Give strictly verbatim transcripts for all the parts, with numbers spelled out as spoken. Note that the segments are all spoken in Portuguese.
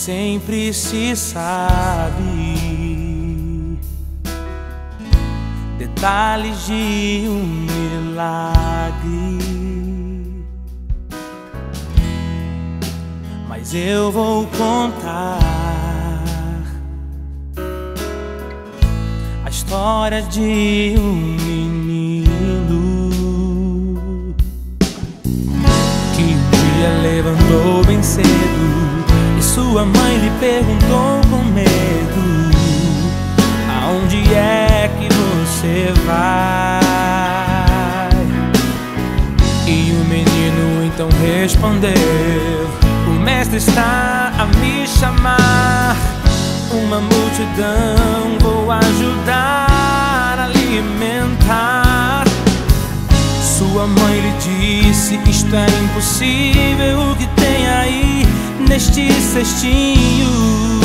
sempre se sabe detalhes de um milagre, mas eu vou contar a história de um menino que um dia levantou bem cedo e sua mãe lhe perguntou com medo: aonde é que você vai? E o menino então respondeu: o mestre está a me chamar, uma multidão vou ajudar a alimentar. Sua mãe lhe disse: isto é impossível, o que tem aí neste cestinho?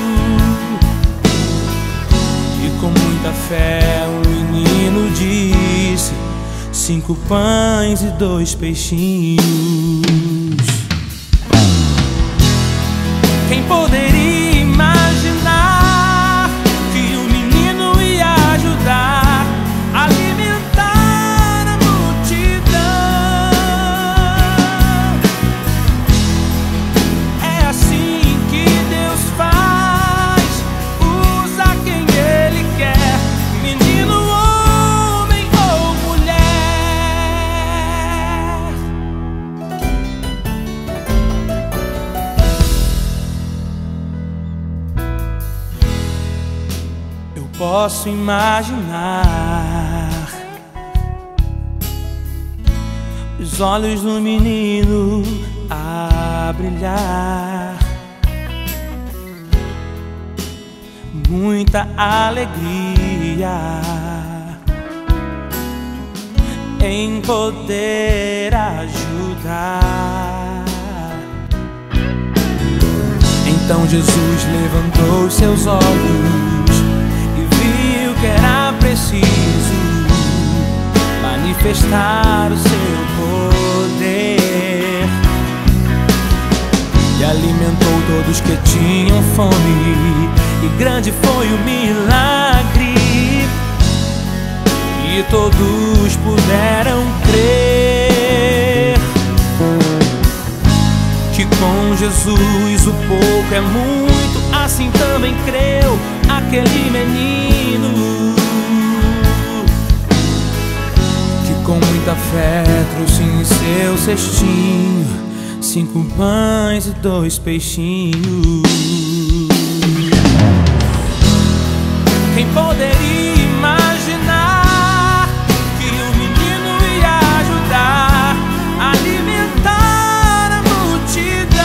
E com muita fé o menino disse: cinco pães e dois peixinhos. Quem poderia imaginar que o menino ia ajudar a alimentar a multidão? É assim que Deus faz, usa quem Ele quer, menino, homem ou mulher. Posso imaginar os olhos do menino a brilhar, muita alegria em poder ajudar. Então Jesus levantou os seus olhos que era preciso manifestar o seu poder, e alimentou todos que tinham fome, e grande foi o milagre, e todos puderam crer que com Jesus o pouco é muito. Assim também creu aquele menino que com muita fé trouxe em seu cestinho cinco pães e dois peixinhos. Quem poderia imaginar que o menino ia ajudar a alimentar a multidão?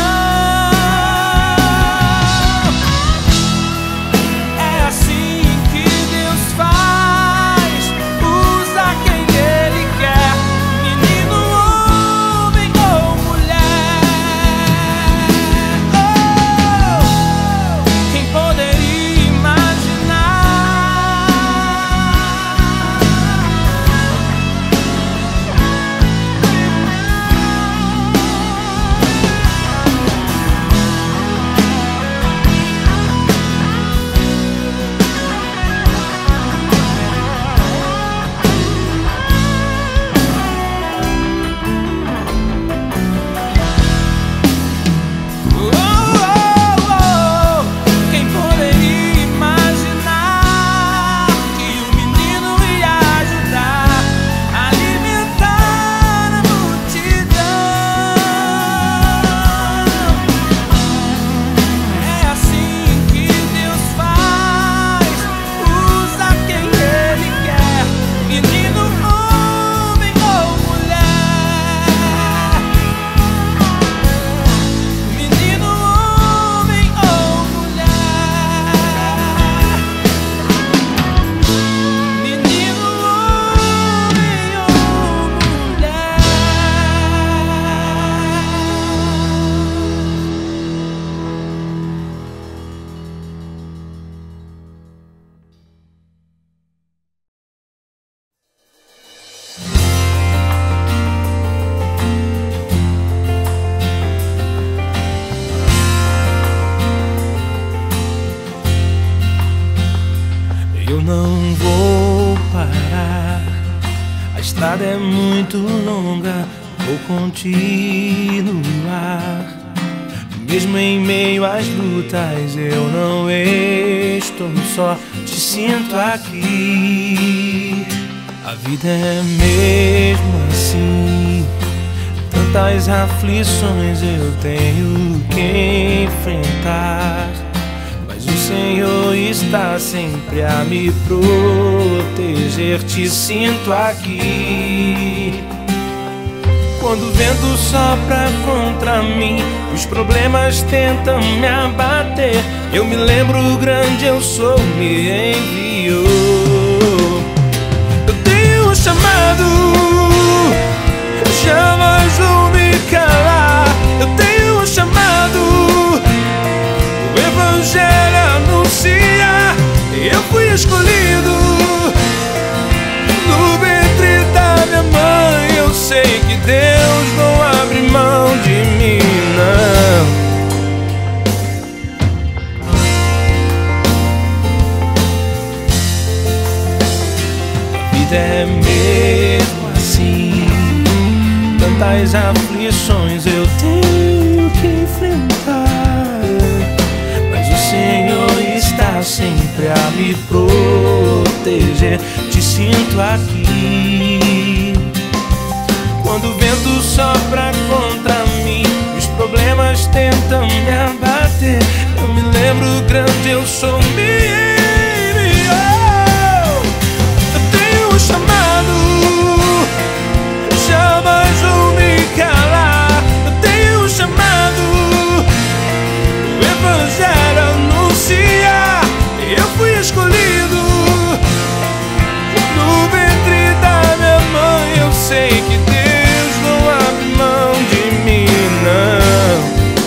estrada é muito longa, vou continuar. Mesmo em meio às lutas eu não estou só, te sinto aqui. A vida é mesmo assim, tantas aflições eu tenho que enfrentar, mas o Senhor está sempre a me proteger, te sinto aqui. Quando o vento sopra contra mim, os problemas tentam me abater, eu me lembro o grande eu sou me enviou. Eu tenho um chamado, jamais vou me calar. Eu tenho um chamado, o Evangelho anuncia. Eu fui escolhido no ventre da minha mãe. Eu sei que Deus não abre mão de mim, não. A vida é mesmo assim, tantas aflições eu tenho que enfrentar, mas o Senhor está sempre a me proteger, te sinto aqui. Quando o vento sopra contra mim, os problemas tentam me abater, eu me lembro grande eu sou me enviou. Eu tenho um chamado, jamais vou me calar. Eu tenho um chamado, o Evangelho anuncia. Eu fui escolhido no ventre da minha mãe. Eu sei que Deus não abre mão de mim, não.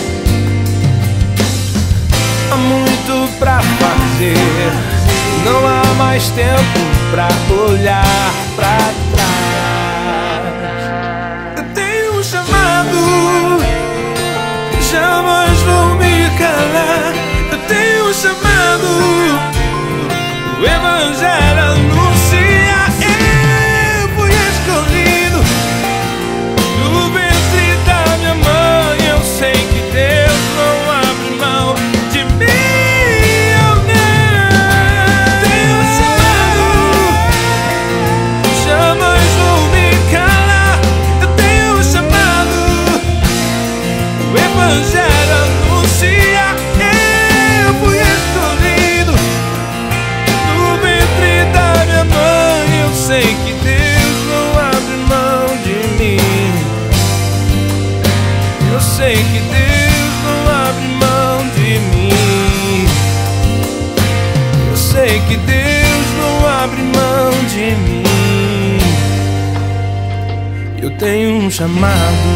Há muito pra fazer, não há mais tempo pra olhar pra trás. Eu tenho um chamado, jamais vou me calar. Eu tenho um chamado, o Evangelho anuncia. Eu fui escolhido no ventre da minha mãe. Eu sei que Deus não abre mão de mim, oh, não. Tenho um chamado, jamais vou me calar. Eu tenho um chamado, o Evangelho anuncia. Eu fui escolhido no ventre da minha mãe. Eu sei que Deus não abre mão de mim. Eu sei que Deus não abre mão de mim. Eu sei que Deus não abre mão de mim. Eu tenho um chamado.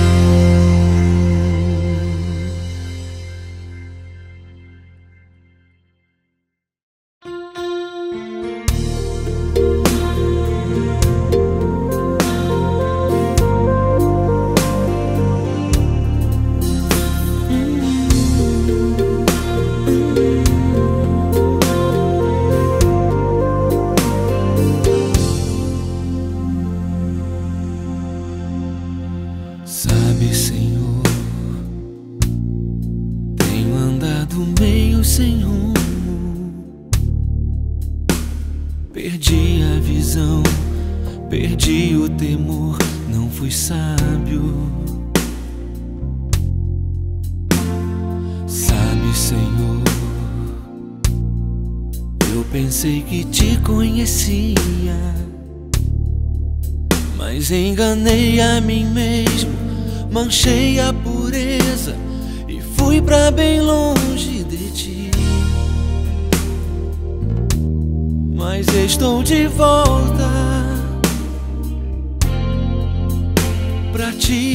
Sabe, Senhor, tenho andado meio sem rumo, perdi a visão, perdi o temor, não fui sábio. Sabe, Senhor, eu pensei que te conhecia, mas enganei a mim mesmo, manchei a pureza e fui pra bem longe de ti. Mas estou de volta pra ti,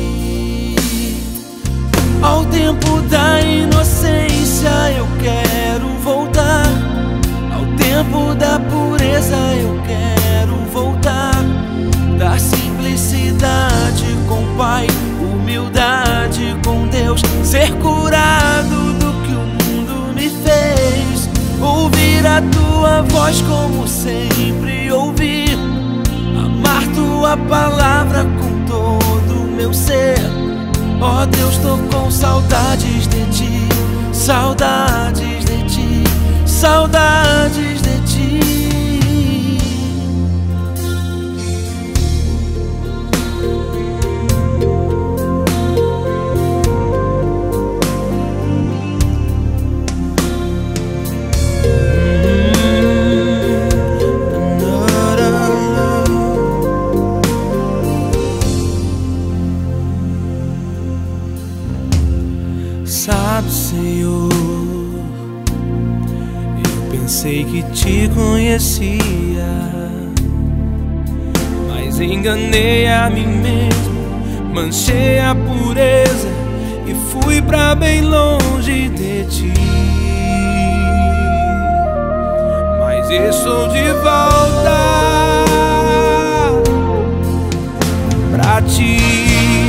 ao tempo da inocência eu quero voltar, ao tempo da pureza eu quero voltar, da simplicidade com o Pai, humildade com Deus, ser curado do que o mundo me fez, ouvir a tua voz como sempre ouvi, amar tua tua palavra com todo o meu ser. Ó Deus, tô com saudades de ti, saudades de ti, saudades de ti. Sabe, Senhor, eu pensei que te conhecia, mas enganei a mim mesmo, manchei a pureza e fui pra bem longe de ti. Mas estou de volta pra ti.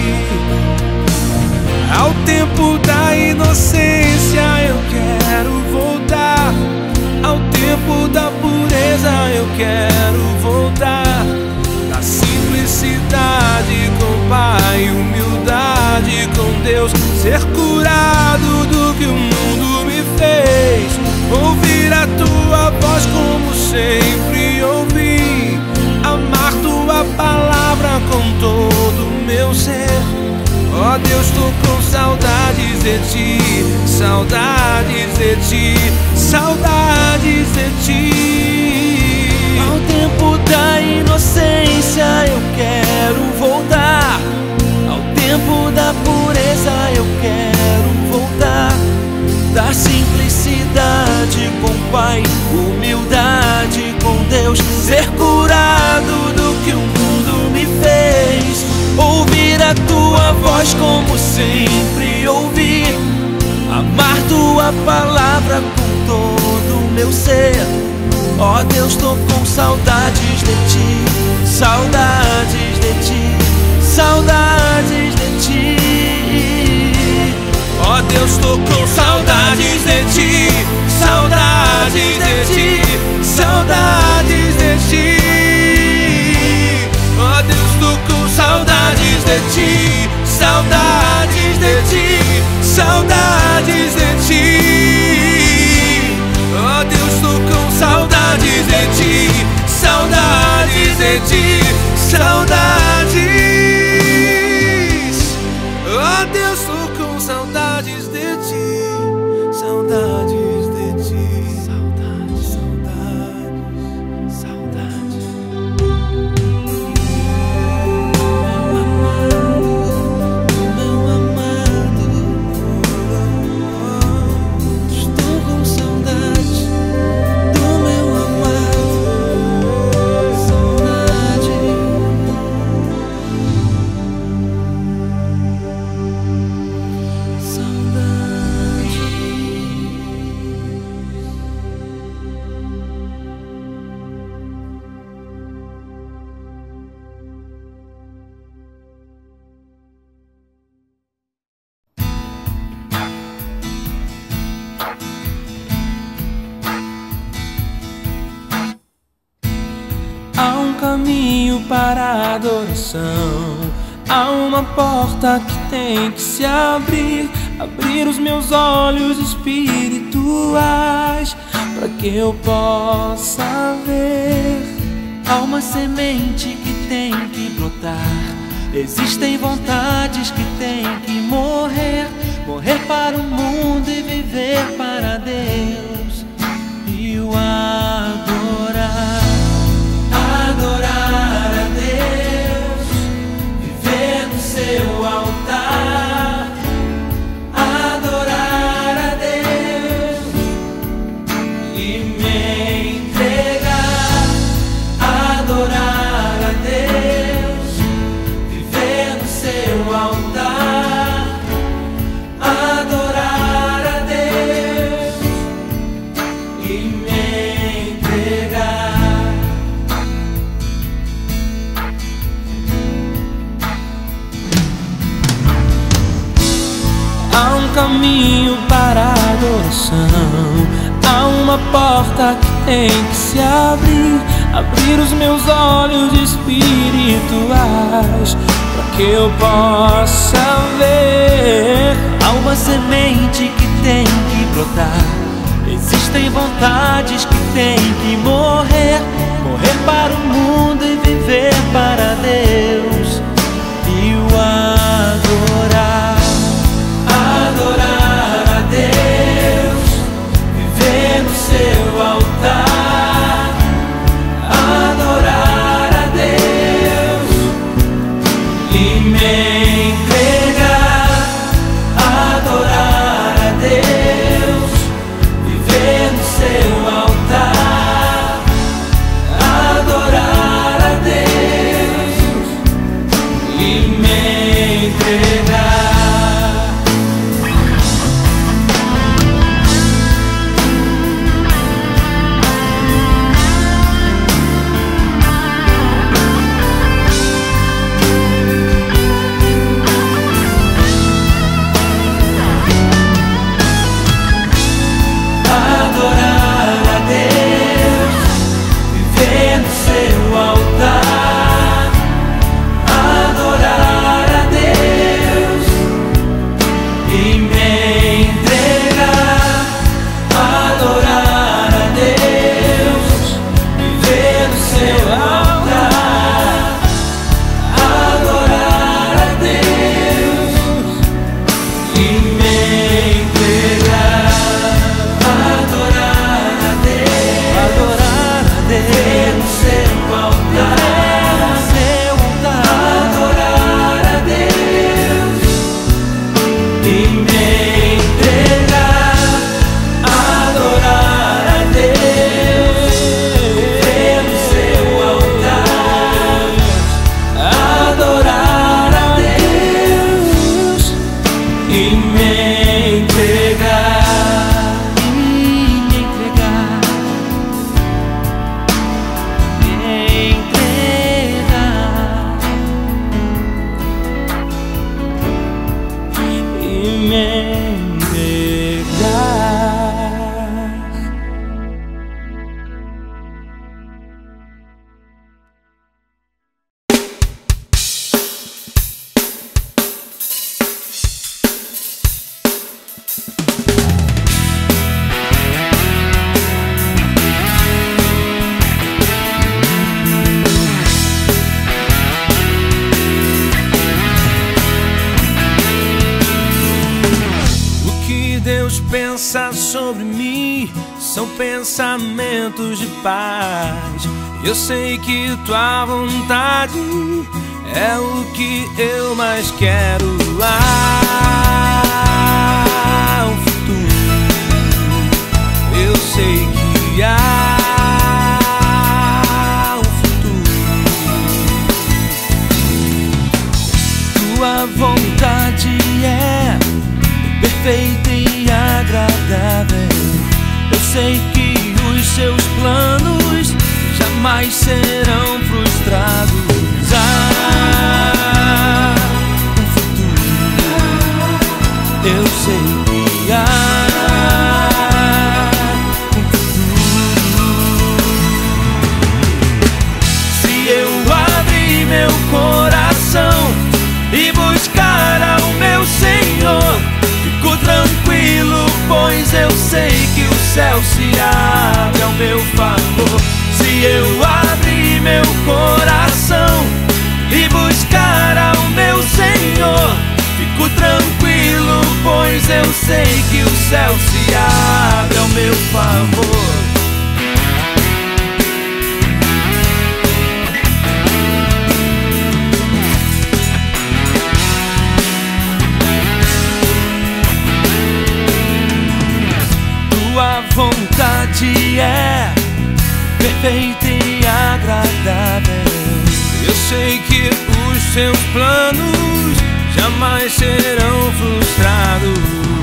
Ao tempo da inocência eu quero voltar, ao tempo da pureza eu quero voltar, da simplicidade com o Pai, humildade com Deus, ser curado do que o mundo me fez, ouvir a tua voz como sempre ouvi, amar tua palavra com todo o meu ser. Ó Deus, tô com saudades de ti, saudades de ti, saudades de ti. Ao tempo da inocência eu quero voltar, ao tempo da pureza eu quero voltar, da simplicidade com o Pai, humildade com Deus, ser curado do que o mundo me fez, ouvir a tua voz como sempre ouvi, amar tua palavra com todo o meu ser. Ó Deus, tô com saudades de ti, saudades de ti, saudades de ti. Ó Deus, tô com saudades de ti, saudades de ti, saudades de ti. Ó Deus, tô com saudades de ti, saudades de ti, saudades de ti. Ó Deus, tô com saudades de ti, saudades de ti, saudades. Ó Deus, tô com saudades de ti, saudades de ti, saudades, saudades, saudades. Há um caminho para a adoração, há uma porta que tem que se abrir, abrir os meus olhos espirituais, para que eu possa ver. Há uma semente que tem que brotar, existem vontades que tem que morrer, morrer para o mundo e viver para Deus, e o adorar. Adorar a Deus, viver no seu altar. Adorar a Deus e me entregar. Adorar a Deus, viver no seu altar. Adorar a Deus e me entregar. Há um caminho para a adoração, há uma porta que tem que se abrir, abrir os meus olhos espirituais, para que eu possa ver. Há uma semente que tem que brotar, existem vontades que têm que morrer. Morrer para o mundo e viver para Deus, e o adorar. Adorar a Deus, viver no seu altar. Adorar a Deus e me entregar. Adorar a Deus, viver no seu altar. Adorar a Deus e me entregar. Pensa sobre mim são pensamentos de paz. Eu sei que tua vontade é o que eu mais quero. Há um futuro, eu sei que há um futuro. Tua vontade é perfeita e agradável. Eu sei que os seus planos jamais serão frustrados. Há um futuro, eu sei que há um futuro. Se eu abrir meu coração e buscar ao meu Senhor, fico tranquilo, pois eu sei que o céu se abre ao meu favor. Se eu abrir meu coração e buscar ao meu Senhor, fico tranquilo, pois eu sei que o céu se abre ao meu favor. Vontade é perfeita e agradável. Eu sei que os seus planos jamais serão frustrados.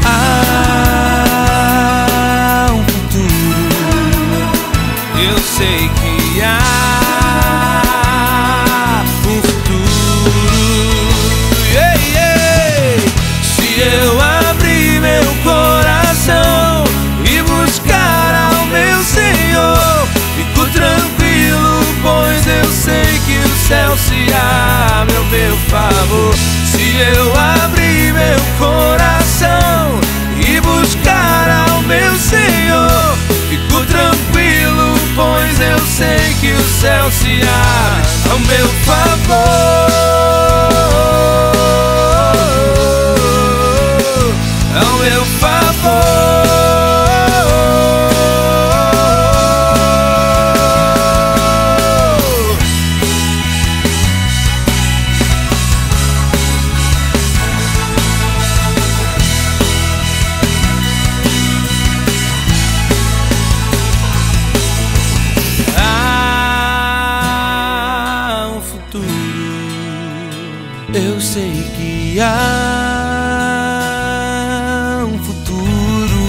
Há um futuro, eu sei que há um futuro. Yeah, yeah. Se eu abrir meu coração e buscar ao meu Senhor, fico tranquilo, se abre ao meu favor, ao meu favor. Eu sei que há um futuro.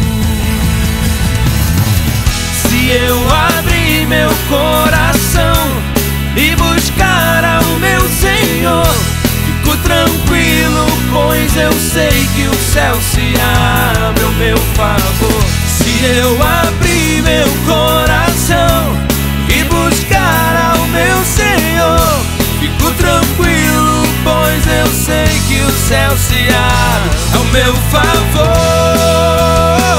Se eu abrir meu coração e buscar ao meu Senhor, fico tranquilo, pois eu sei que o céu se abre ao meu favor. Se eu abrir meu coração e buscar ao meu Senhor, fico tranquilo, pois eu sei que o céu se abre ao meu favor,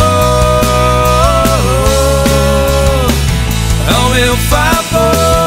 ao meu favor.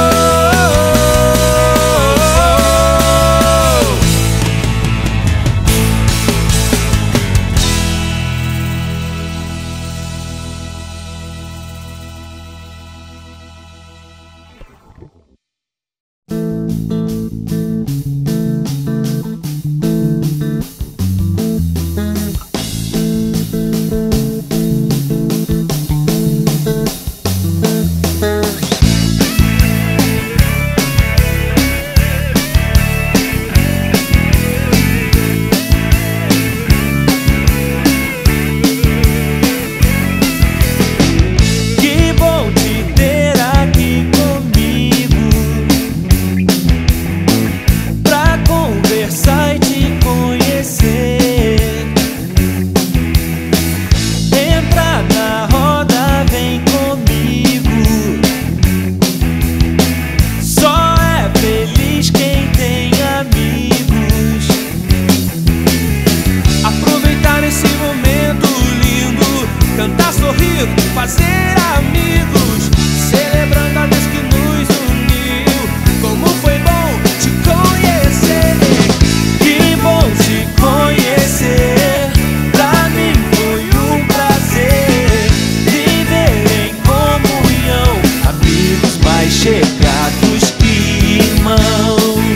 Fazer amigos, celebrando a Deus que nos uniu. Como foi bom te conhecer, que bom te conhecer. Pra mim foi um prazer viver em comunhão, amigos mais chegados que irmãos.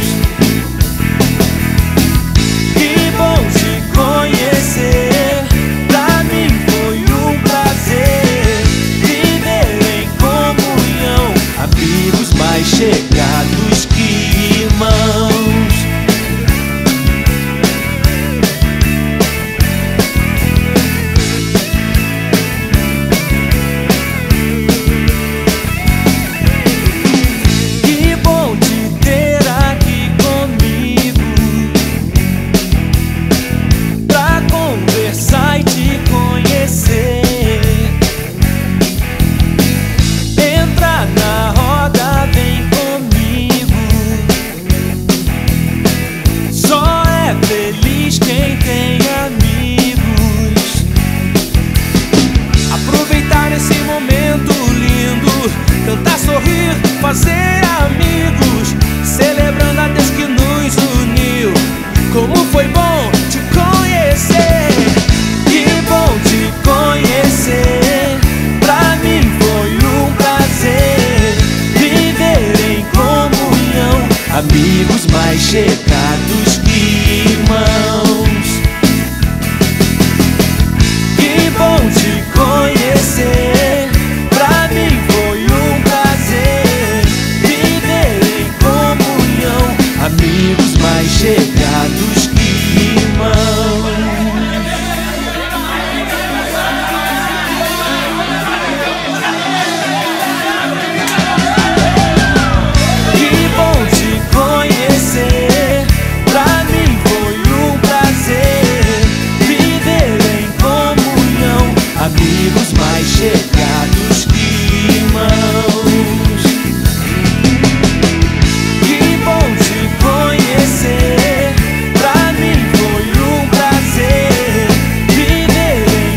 Que bom te conhecer, pra mim foi um prazer viver em comunhão, amigos mais chegados que irmãos. Que bom te ter aqui comigo, pra conversar e te conhecer. Entra na roda, vem comigo. Só é feliz quem tem amigos. Aproveitar esse momento lindo, cantar, sorrir, fazer amigos, celebrando a Deus que nos uniu. Como foi bom te conhecer, que bom te conhecer. Pra mim foi um prazer viver em comunhão, amigos mais chegados que irmãos. Que bom te conhecer, pra mim foi um prazer viver em comunhão, amigos mais chegados que irmãos. Que bom te conhecer, pra mim foi um prazer viver em comunhão, amigos mais chegados que irmãos. Que bom te conhecer, pra mim foi um prazer viver em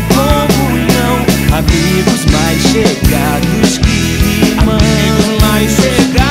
comunhão, amigos mais chegados que irmãos. Amigos mais chegados.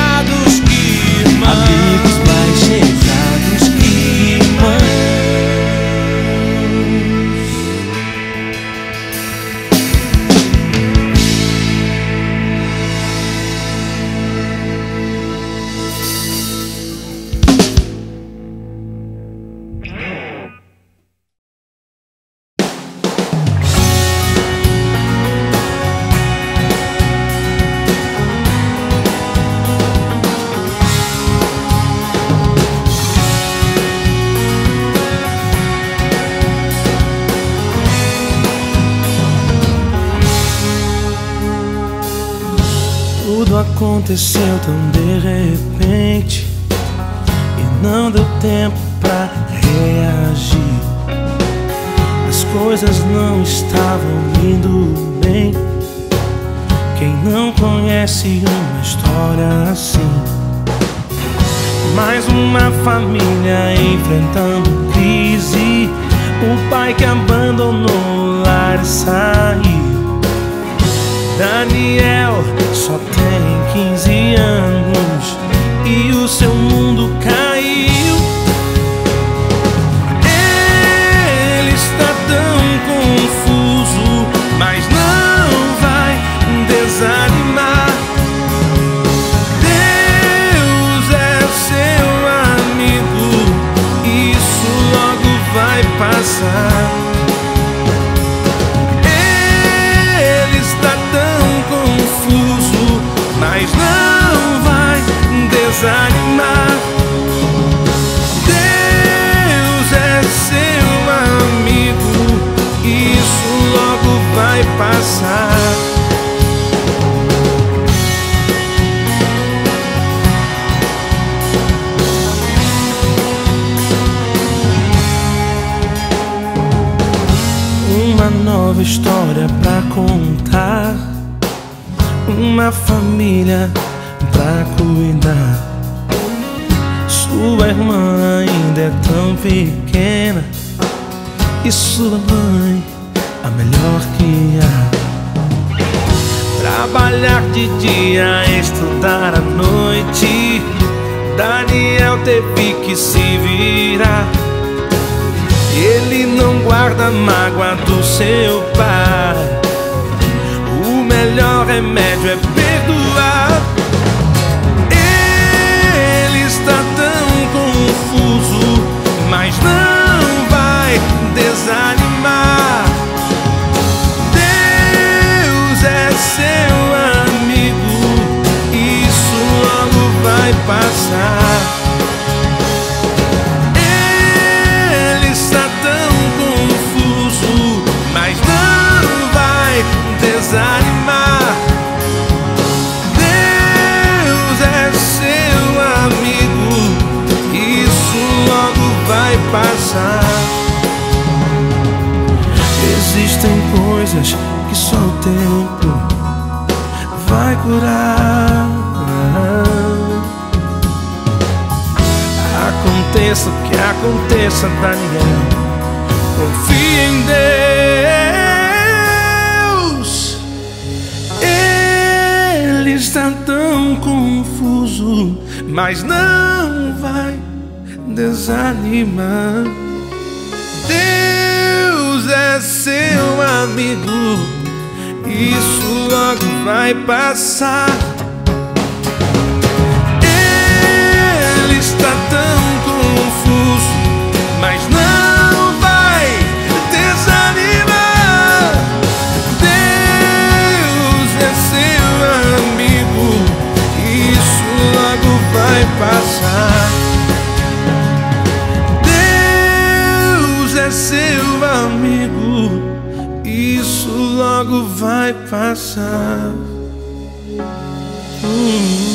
Tudo aconteceu tão de repente e não deu tempo pra reagir. As coisas não estavam indo bem. Quem não conhece uma história assim? Mais uma família enfrentando crise. O pai que abandonou o lar e saiu. Daniel só tem quinze anos e o seu mundo caiu. Ele está tão confuso, mas não vai desanimar. Deus é seu amigo, isso logo vai passar. Mas não vai desanimar. Deus é seu amigo, isso logo vai passar. Uma nova história pra contar, uma família pra cuidar. Sua irmã ainda é tão pequena e sua mãe a melhor que há. Trabalhar de dia, estudar à noite. Daniel teve que se virar. Ele não guarda mágoa do seu pai. O melhor remédio é perdoar. Ele está tão confuso, mas não vai desanimar. Deus é seu amigo, isso logo vai passar. Ele está tão confuso, mas não vai desanimar. Deus é seu amigo, isso logo vai passar. Existem coisas que só o tempo vai curar. Aconteça o que aconteça, Daniel, confia em Deus. Ele está tão confuso, mas não vai desanimar. Deus é seu amigo, isso logo vai passar. Ele está tão confuso, mas não vai desanimar. Deus é seu amigo, isso logo vai passar. Deus é seu amigo, isso logo vai passar. hum.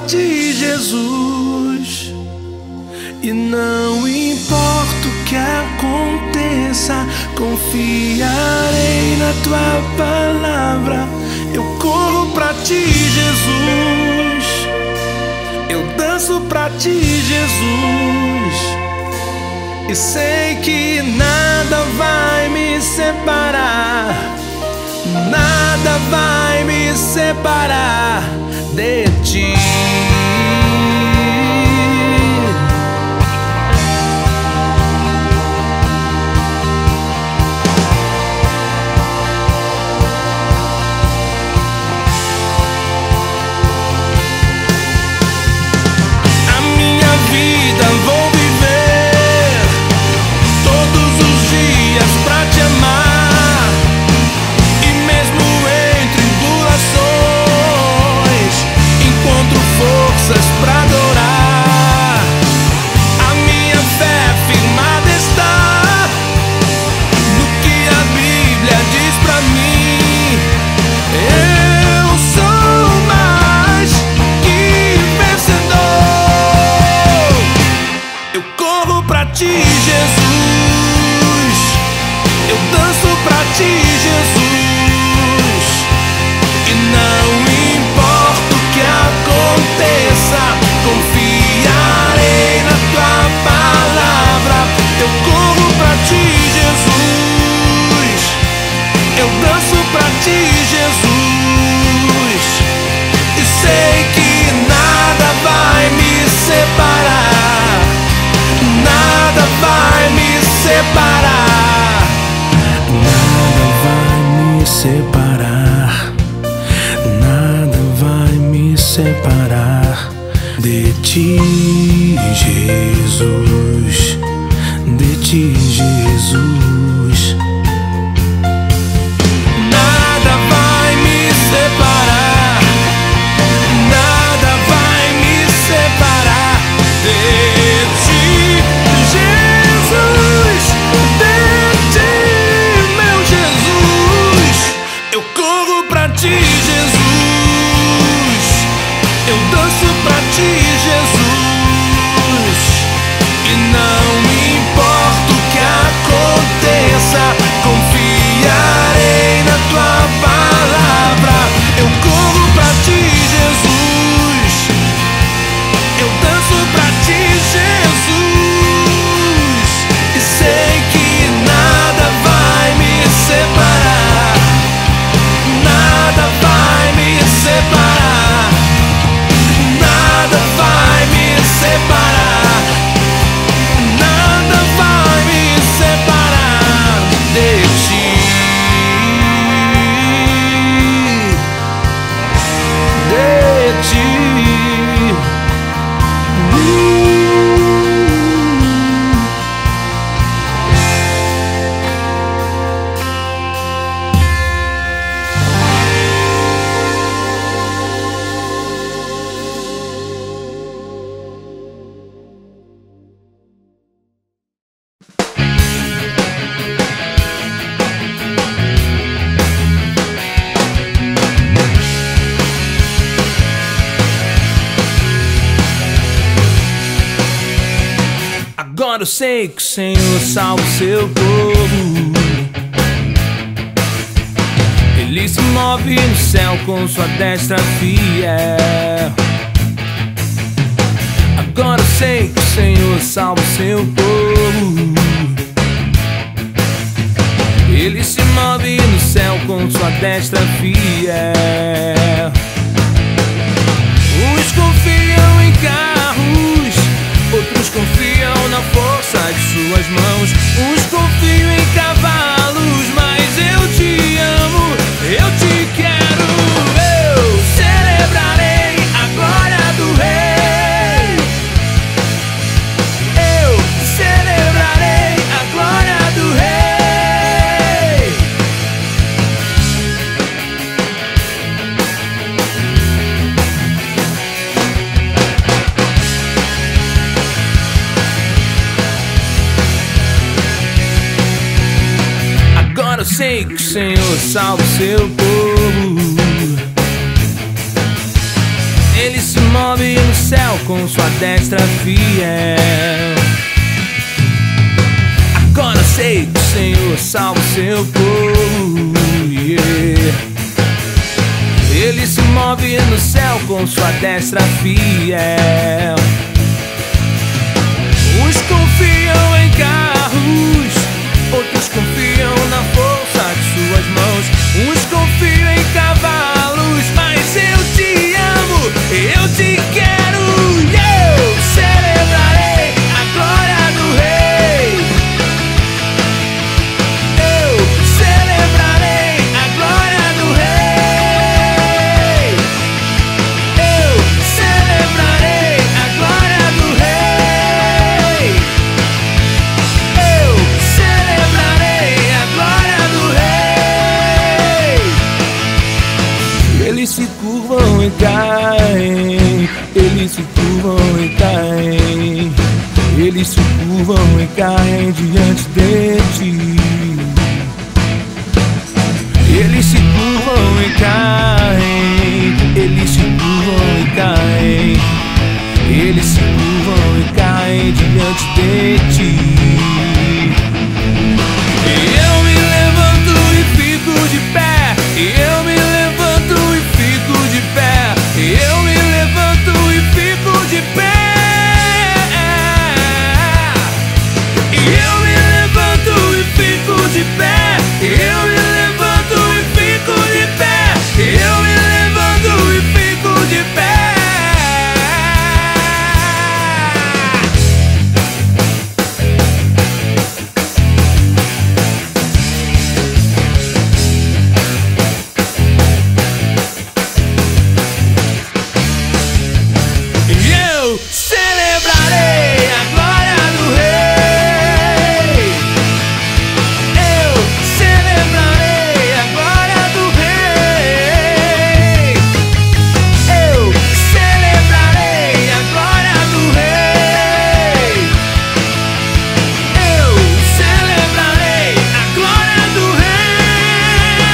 ti, Jesus. E não importa o que aconteça, confiarei na tua palavra. Eu corro pra ti, Jesus. Eu danço pra ti, Jesus. E sei que nada vai me separar, nada vai me separar de ti. A minha vida vou viver todos os dias pra te amar. E mesmo em tribulações encontro forças pra adorar. A minha fé firmada está no que a Bíblia diz pra mim. Eu sou mais que vencedor. Eu corro pra ti, Jesus. Eu danço pra ti, Jesus. E não importa o que aconteça, confiarei na tua palavra. Eu corro pra ti, Jesus. Eu danço pra ti, Jesus. E sei que nada vai me separar, nada vai me separar, nada vai me separar, nada vai me separar de ti, Jesus, de ti, Jesus. Nada vai me separar, nada vai me separar de ti, Jesus, de ti, meu Jesus. Eu corro pra ti, Jesus. Eu danço pra ti, Jesus. E não importa o que aconteça, confiarei na tua palavra. Eu corro pra ti, Jesus. Eu danço pra ti, Jesus. E sei que nada vai me separar, nada vai me separar, nada vai me separar, nada vai me separar de ti, de ti. Agora eu sei que o Senhor salva o seu povo. Ele se move no céu com sua destra fiel. Agora eu sei que o Senhor salva o seu povo. Ele se move no céu com sua destra fiel. Uns confiam em carros, outros confiam na força de suas mãos. Uns confiam em cavalos, mas eu te amo, eu te quero. Eu celebrarei a glória do Rei. Eu celebrarei a glória do Rei. Agora eu sei que o Senhor salva o seu povo. Ele se move no céu com sua destra fiel. Agora sei que o Senhor salva o seu povo, yeah. Ele se move no céu com sua destra fiel. Uns confiam em carros, outros confiam na força de suas mãos. Uns confiam em cavalos, mas eu te amo, eu te quero. Eu celebrarei a glória do Rei. Eu celebrarei a glória do Rei. Eu celebrarei a glória do Rei. Eu celebrarei a glória do Rei. Eles se curvam e caem, eles se curvam e caem, eles se curvam e caem diante de ti. Eles se curvam e caem, eles se curvam e caem, eles se curvam e caem diante de ti. Eu me levanto e fico de pé, eu me levanto e fico de pé, eu me levanto e fico de pé. Eu me levanto e fico de pé, eu me levanto e fico de pé, eu me levanto e fico de pé. Eu celebrarei a glória do Rei. Eu celebrarei a glória do Rei. Eu celebrarei a glória do Rei. Eu celebrarei a glória do Rei.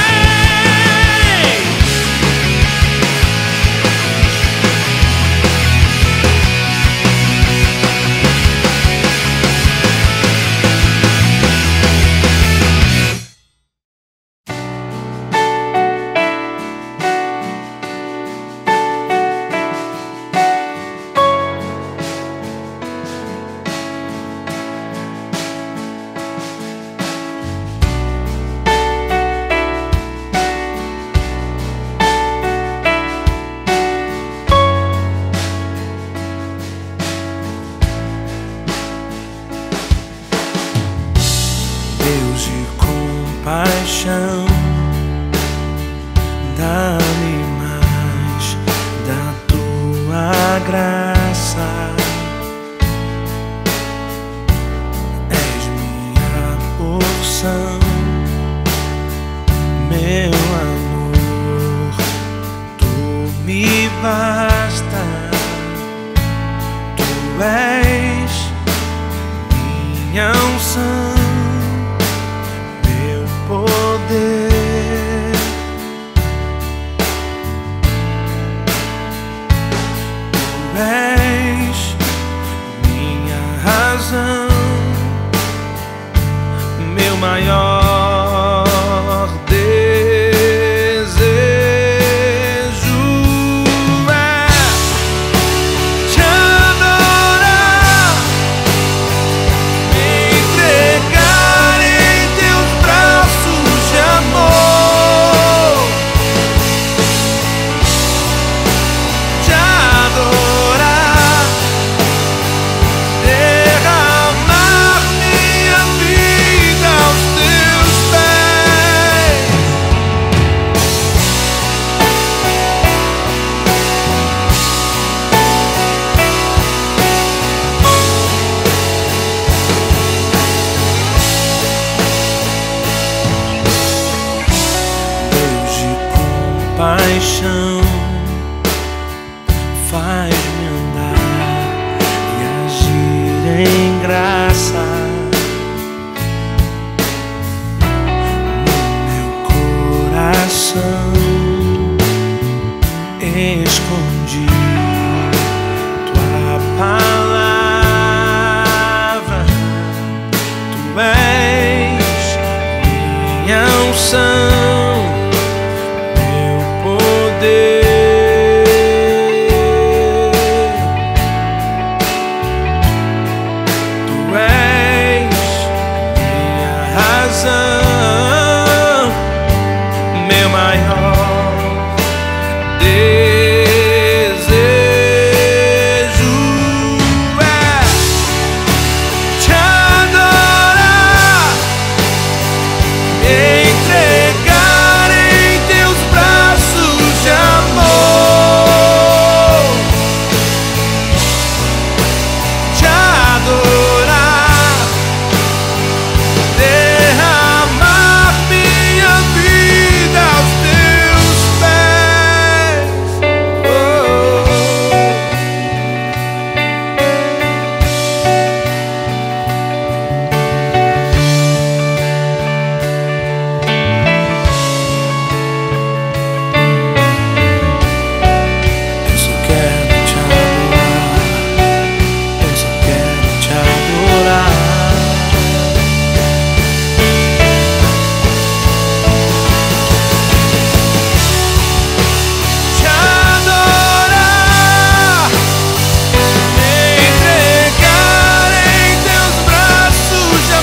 Deus de compaixão, dá-me mais da tua graça. És minha porção, meu amor, tu me basta. Tu és minha unção, poder. Tu és minha razão, meu maior desejo é te adorar, me entregar em teus braços de amor, te adorar, derramar minha vida aos teus salvação, meu poder. Tu és minha razão, meu maior desejo é te adorar, me entregar em teus braços de amor, te adorar, derramar minha vida aos teus pés. Oh. Eu só quero te adorar, eu só quero te adorar. Te adorar, me entregar em teus braços de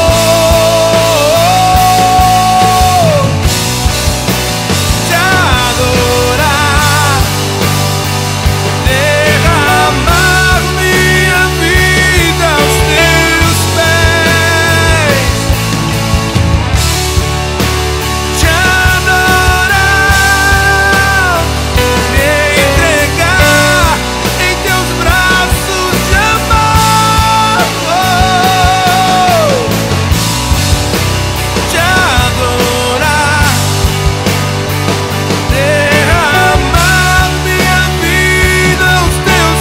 amor, te adorar, derramar minha vida aos teus pés, te adorar, me entregar em teus braços de amor, te adorar, derramar minha vida aos teus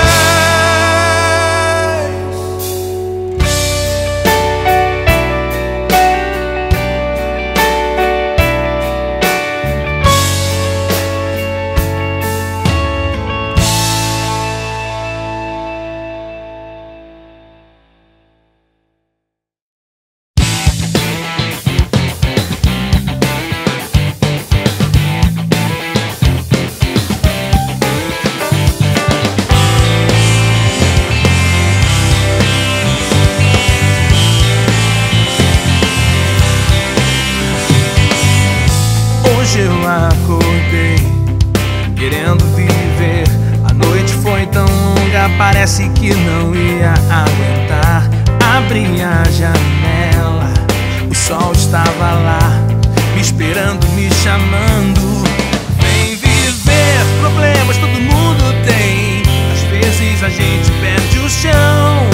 Hoje eu acordei querendo viver. A noite foi tão longa, parece que não ia aguentar. Abri a janela, o sol estava lá, me esperando, me chamando. Vem viver, problemas todo mundo tem. Às vezes a gente perde o chão.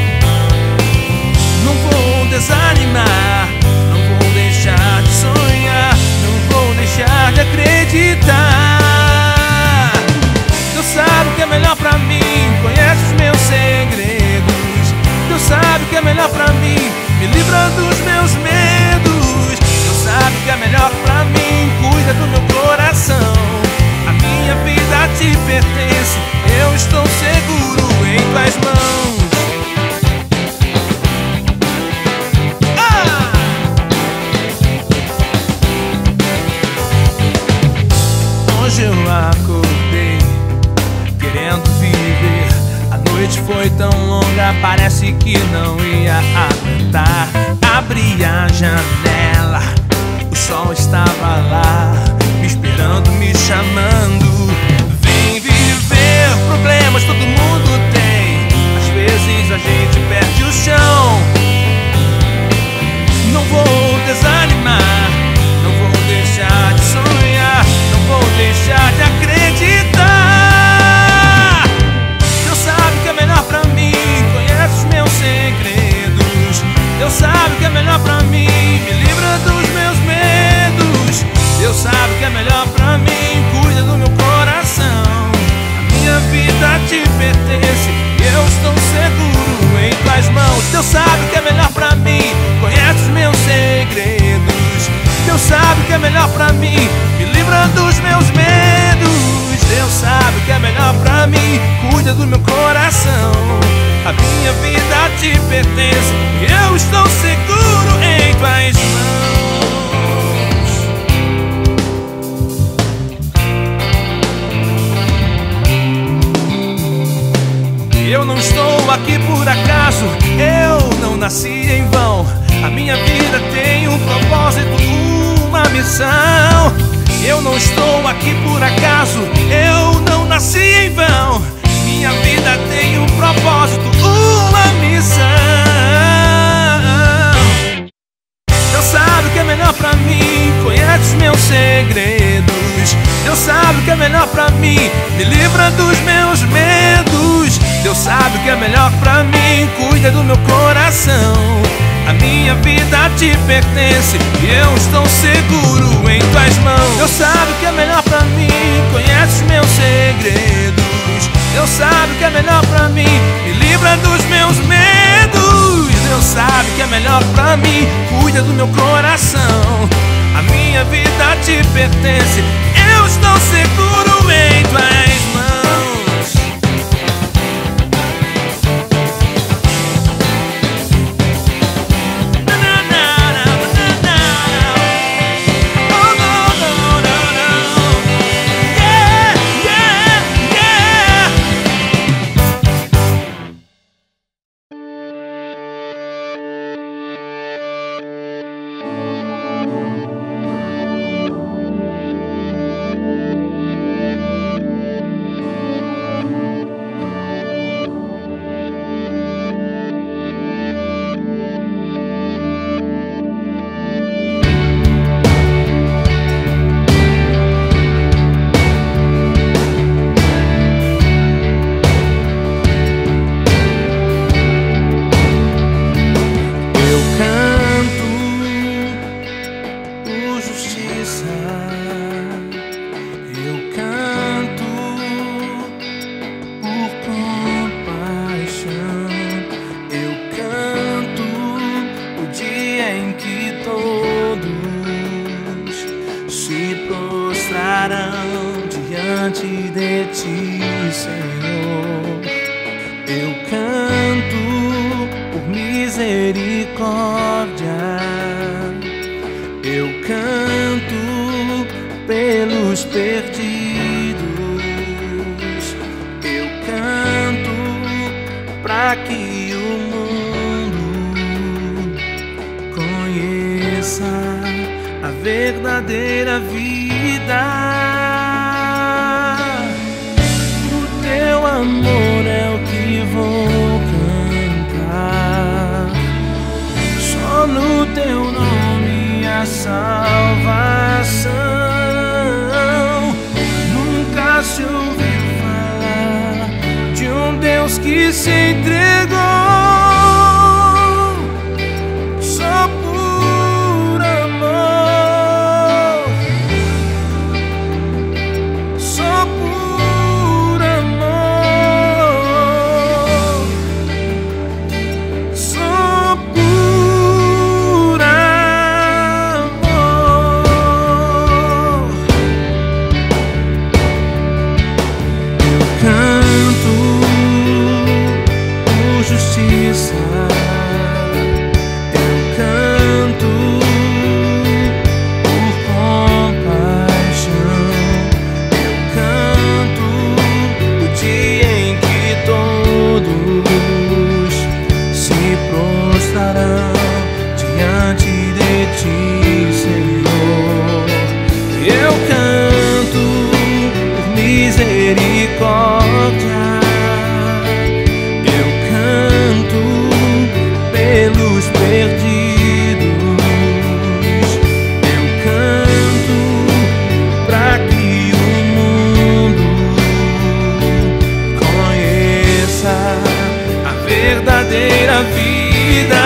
Não vou desanimar, não vou deixar de sonhar, não vou deixar de acreditar. Deus sabe o que é melhor pra mim, conhece os meus segredos. Deus sabe o que é melhor pra mim, me livra dos meus medos. Deus sabe o que é melhor pra mim, cuida do meu coração. A minha vida te pertence, eu estou seguro em tuas mãos. Hoje eu acordei querendo viver. A noite foi tão longa, parece que não ia aguentar. Abri a janela, o sol estava lá, me esperando, me chamando. Vem viver, problemas todo mundo tem. Às vezes a gente perde o chão. Não vou desanimar, não vou deixar de sonhar, não vou deixar de acreditar. Deus sabe o que é melhor pra mim, conhece os meus segredos. Deus sabe o que é melhor pra mim, me livra dos meus medos. Deus sabe o que é melhor pra mim, cuida do meu coração. A minha vida te pertence, eu estou seguro em tuas mãos. Deus sabe o que é melhor pra mim, conhece os meus segredos. Deus sabe o que é melhor pra mim, me livra dos meus medos. Deus sabe o que é melhor pra mim, cuida do meu coração. A minha vida te pertence, eu estou seguro em tuas mãos. nasci em vão. A minha vida tem um propósito, uma missão. Eu não estou aqui por acaso, eu não nasci em vão. Minha vida tem um propósito, uma missão. Deus sabe o que é melhor pra mim, conhece os meus segredos. Deus sabe o que é melhor pra mim, me livra dos meus medos. Deus sabe o que é melhor pra mim, cuida do meu coração. A minha vida te pertence e eu estou seguro em tuas mãos. Deus sabe o que é melhor pra mim, conhece os meus segredos. Deus sabe o que é melhor pra mim, me livra dos meus medos. Deus sabe o que é melhor pra mim, cuida do meu coração. A minha vida te pertence, eu estou seguro em tuas mãos. Diante de ti, Senhor, eu canto por misericórdia, eu canto pelos perdidos, eu canto pra que o mundo conheça a verdadeira vida. Amor é o que vou cantar, só no teu nome a salvação. Nunca se ouviu falar de um Deus que se entregou só por amor, só por diante de ti, Senhor. Eu canto por misericórdia, eu canto pelos perdidos, eu canto pra que o mundo conheça a verdadeira vida.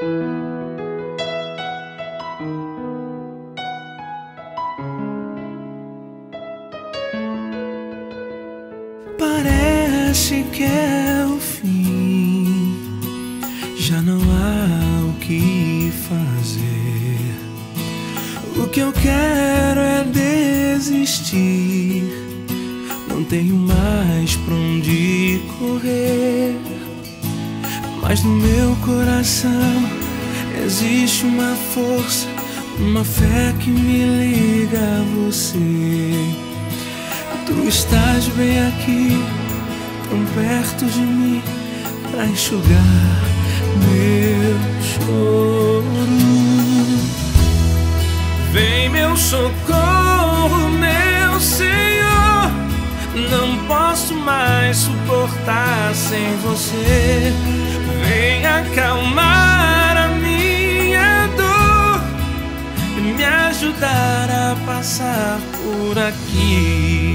Parece que é o fim, já não há o que fazer. O que eu quero é desistir, não tenho mais pra onde correr. Mas no meu coração existe uma força, uma fé que me liga a você. Tu estás bem aqui, tão perto de mim, pra enxugar meu choro. Vem meu socorro, meu Senhor, não posso mais suportar sem você. Vem acalmar a minha dor e me ajudar a passar por aqui.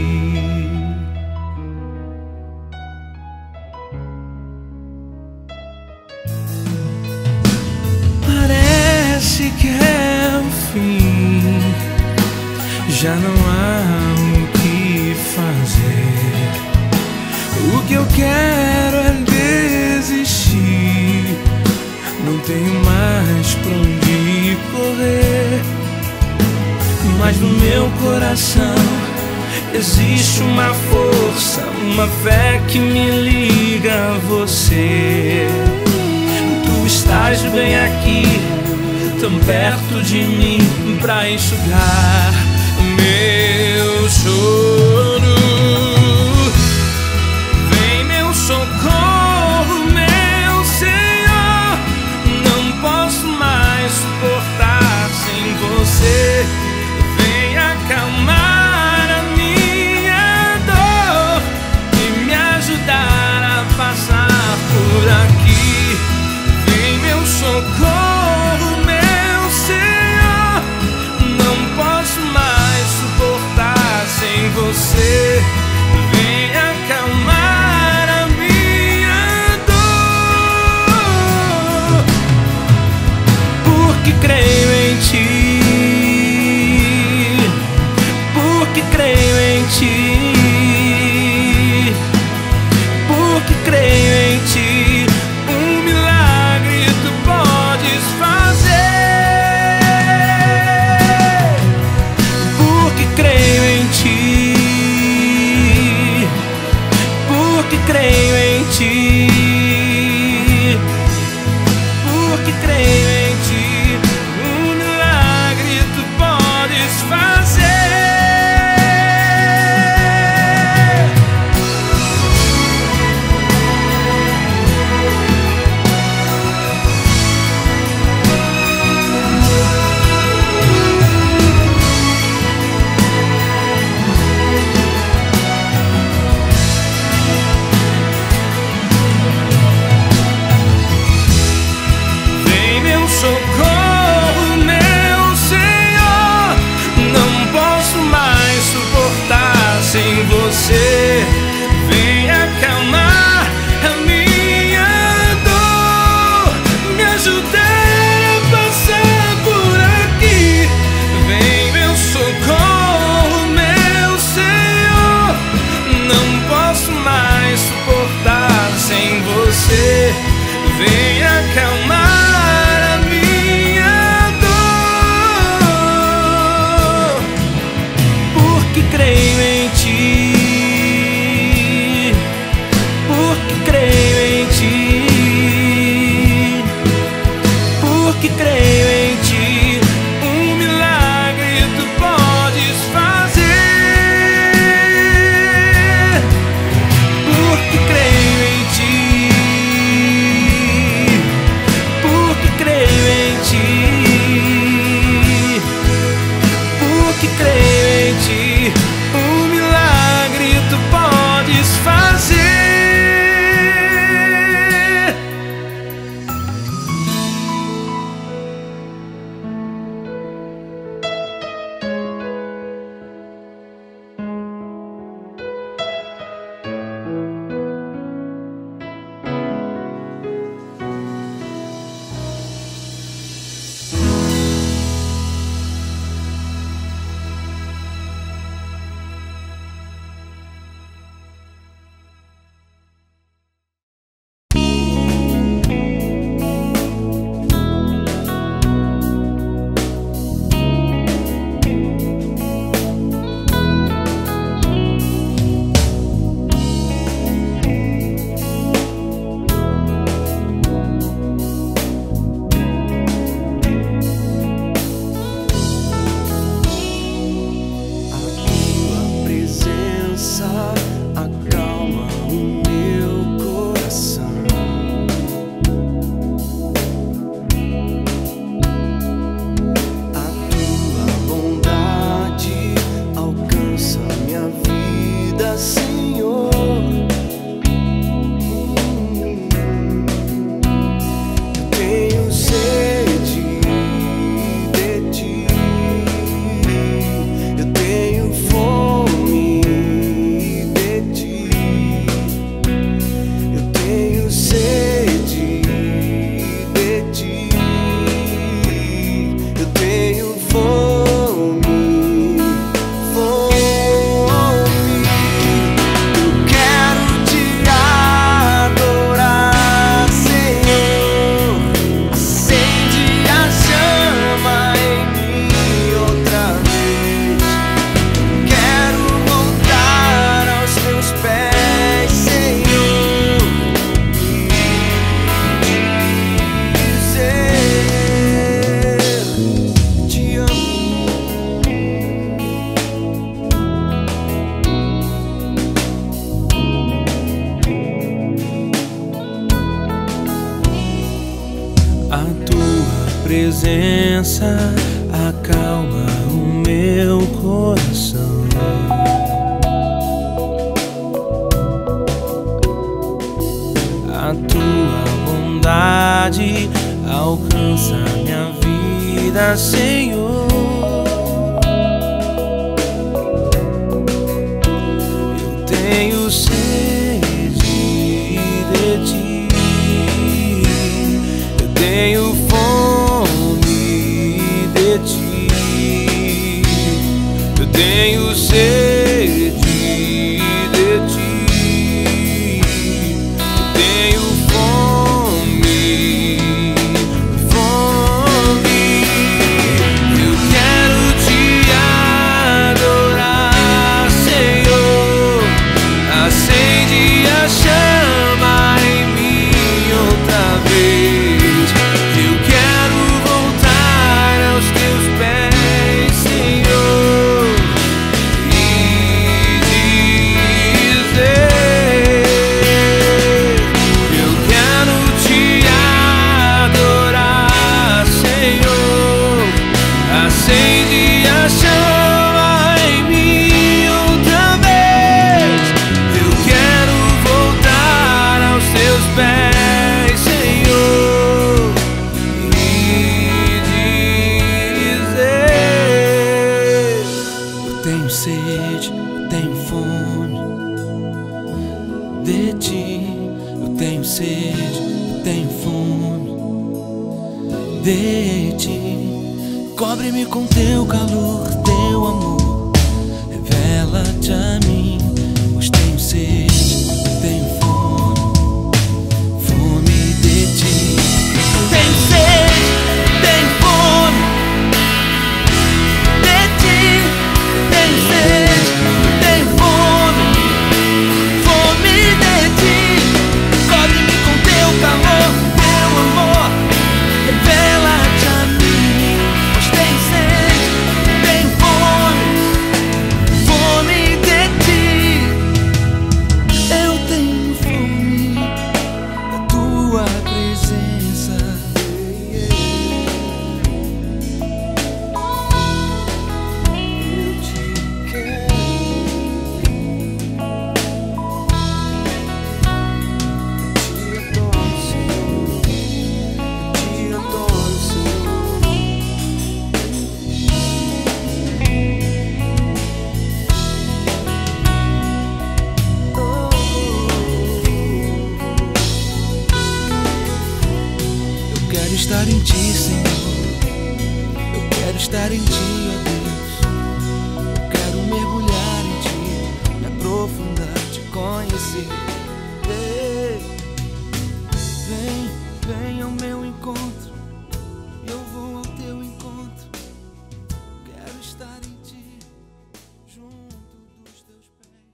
Parece que é o fim, já não há o que fazer. O que eu quero é desistir, não tenho mais pra onde correr. Mas no meu coração existe uma força, uma fé que me liga a você. Tu estás bem aqui, tão perto de mim, pra enxugar meu choro. Vem meu socorro, meu Senhor, não posso mais suportar sem você. Vem acalmar a minha dor e me ajudar a passar por aqui. Vem meu socorro, meu Senhor, não posso mais suportar sem você. Vem acalmar a minha dor, porque creio em ti, porque creio em ti, porque creio em ti. Um milagre tu podes fazer, porque creio em ti, porque creio em ti, porque creio em ti. Um milagre tu podes fazer. Vem meu socorro, meu Senhor, não posso mais suportar sem você. Vem acalmar a minha dor, me ajudar a passar por aqui. Vem meu socorro, meu Senhor, não posso mais suportar sem você. Vem acalmar a minha dor, porque creio em ti, porque creio em ti, A tua presença acalma o meu coração. A tua bondade alcança minha vida, Senhor. Eu tenho sede de ti, eu tenho fome de ti, eu tenho sede de ti, eu tenho fome, fome. Eu quero te adorar, Senhor. Acende a chama em mim outra vez. Eu quero voltar aos teus pés, Senhor, e dizer: eu quero te adorar, Senhor. Acende a chama em mim outra vez. Eu quero voltar aos teus pés, Senhor, e dizer: eu tenho sede, eu tenho fome de ti. Eu tenho sede, eu tenho fome de ti. Cobre-me com teu calor, teu amor, revela-te a mim. Pois tenho sede, eu tenho fome, fome de ti. Tenho sede, tenho fome de ti. Tenho sede, tenho fome, fome de ti. Cobre-me com teu calor, teu amor, revela-te a mim. Pois tenho sede, tenho fome, fome de ti. Eu tenho fome da tua presença. Eu te quero. Eu te adoro, Senhor. Eu te adoro, Senhor. Eu quero estar em ti, Senhor. Eu quero estar em ti, ó Deus. Eu quero mergulhar em ti, me aprofundar, te conhecer. Ei, Vem, vem ao meu encontro, eu vou ao teu encontro. Quero estar em ti, junto dos teus pés.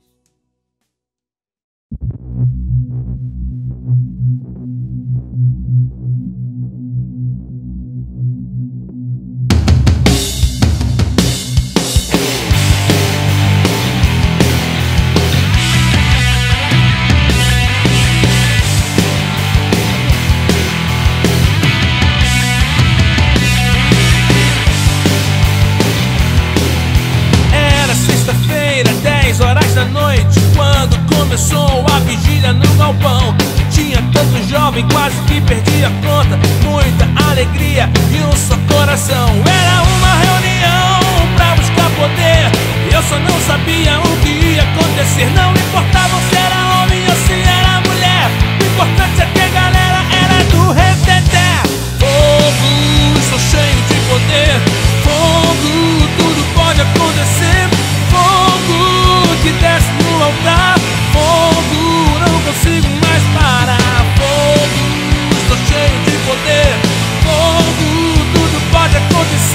Era sexta-feira, dez horas da noite, quando começou a vigília no galpão. Tinha tanto jovem, quase que perdi a conta. Muita alegria e um só coração. Era uma reunião pra buscar poder, e eu só não sabia o que ia acontecer. Não importava se era homem ou se era mulher, o importante é que a galera era do reteté. Fogo, estou cheio de poder. Fogo, tudo pode acontecer. Fogo que desce no altar. Fogo, não consigo mais parar. Fogo, estou cheio de poder. Fogo, tudo pode acontecer.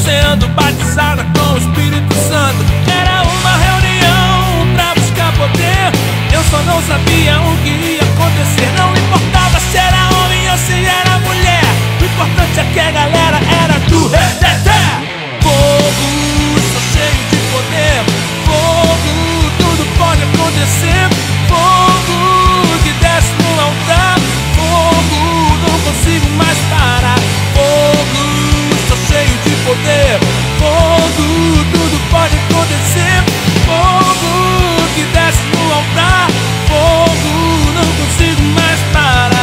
sendo batizada com o Espírito Santo. Era uma reunião pra buscar poder. Eu só não sabia o que ia acontecer. Não importava se era homem ou se era mulher. O importante é que a galera era do reteté. Fogo, sou cheio de poder. Fogo, tudo pode acontecer. Fogo que desce no altar. Fogo, não consigo mais parar. Fogo, sou cheio de poder. Fogo, tudo pode acontecer. Fogo que desce no altar. Fogo, não consigo mais parar.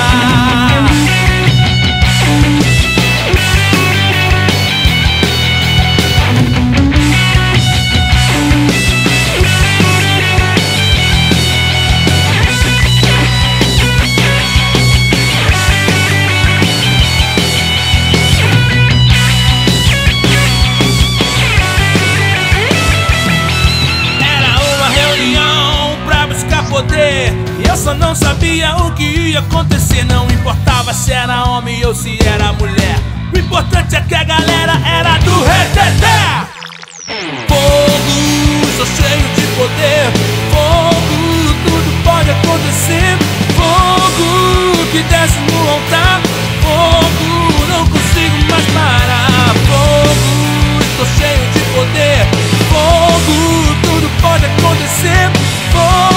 Poder. Eu só não sabia o que ia acontecer. Não importava se era homem ou se era mulher. O importante é que a galera era do reteté. Fogo, sou cheio de poder. Fogo, tudo pode acontecer. Fogo que desce no altar. Fogo, não consigo mais parar. Fogo, estou cheio de poder. Fogo, tudo pode acontecer. Fogo